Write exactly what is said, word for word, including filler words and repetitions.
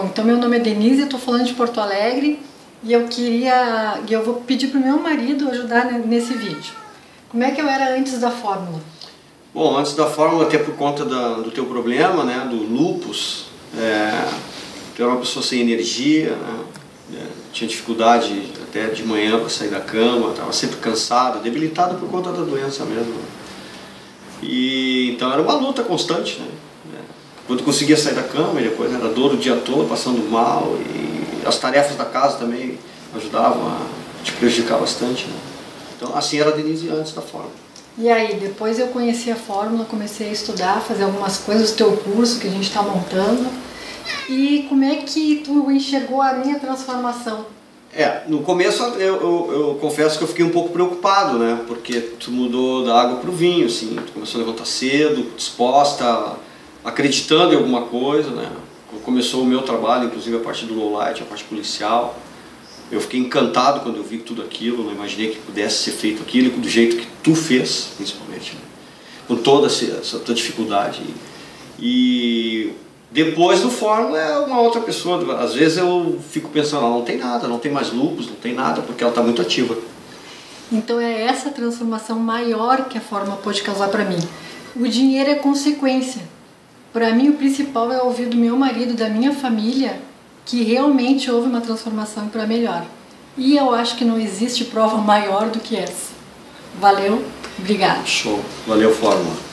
Bom, então meu nome é Denise, eu estou falando de Porto Alegre e eu queria, e eu vou pedir para o meu marido ajudar nesse vídeo. Como é que eu era antes da fórmula? Bom, antes da fórmula, até por conta da, do teu problema, né, do lúpus, é, tu era uma pessoa sem energia, né, é, tinha dificuldade até de manhã para sair da cama, estava sempre cansado, debilitado por conta da doença mesmo. E então era uma luta constante, né? Quando conseguia sair da cama, e depois era dor o dia todo, passando mal, e as tarefas da casa também ajudavam a te prejudicar bastante, né? Então assim era a Denise antes da fórmula. E aí, depois eu conheci a fórmula, comecei a estudar, fazer algumas coisas, o teu curso que a gente está montando. E como é que tu enxergou a minha transformação? É, no começo eu, eu, eu confesso que eu fiquei um pouco preocupado, né? Porque tu mudou da água para o vinho, assim, tu começou a levantar cedo, disposta, acreditando em alguma coisa, né? Começou o meu trabalho, inclusive a parte do low light, a parte policial. Eu fiquei encantado quando eu vi tudo aquilo, não imaginei que pudesse ser feito aquilo, do jeito que tu fez, principalmente, né? Com toda essa, essa tua dificuldade. E depois do fórmula é uma outra pessoa. Às vezes eu fico pensando, não, não tem nada, não tem mais lúpus, não tem nada, porque ela está muito ativa. Então é essa transformação maior que a fórmula pode causar para mim. O dinheiro é consequência. Para mim o principal é ouvir do meu marido, da minha família, que realmente houve uma transformação para melhor. E eu acho que não existe prova maior do que essa. Valeu, obrigado. Show, valeu fórmula.